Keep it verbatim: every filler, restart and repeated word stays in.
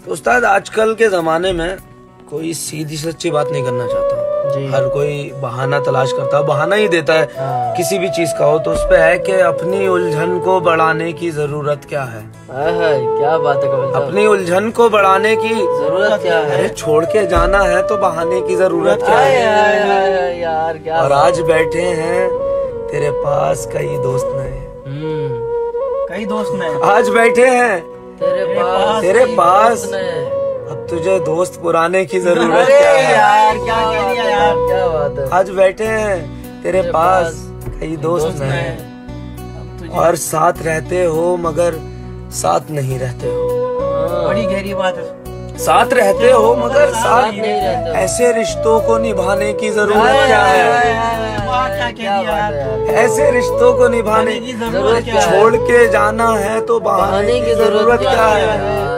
तो उस्ताद आजकल के जमाने में कोई सीधी सच्ची बात नहीं करना चाहता जी। हर कोई बहाना तलाश करता है, बहाना ही देता है। हाँ। किसी भी चीज का हो तो उस पे है कि अपनी उलझन को बढ़ाने की जरूरत क्या है। है, क्या बात है कपिल साहब? अपनी उलझन को बढ़ाने की जरूरत क्या है? अरे छोड़ के जाना है तो बहाने की जरूरत क्या है यार? क्या और आज बैठे हैं तेरे पास कई दोस्त नए, कई दोस्त नए आज बैठे हैं तेरे पास तेरे पास अब तुझे दोस्त पुराने की जरूरत अरे क्या है यार, क्या कह दिया यार, क्या बात है? आज बैठे हैं तेरे पास कई दोस्त नए और साथ रहते हो मगर साथ नहीं रहते हो। बड़ी गहरी बात है। साथ रहते हो मगर साथ नहीं रहते हो। ऐसे रिश्तों को निभाने की जरूरत क्या है? ऐसे रिश्तों को निभाने की जरूरत क्या है? छोड़ के जाना है तो बहाने की जरूरत क्या है?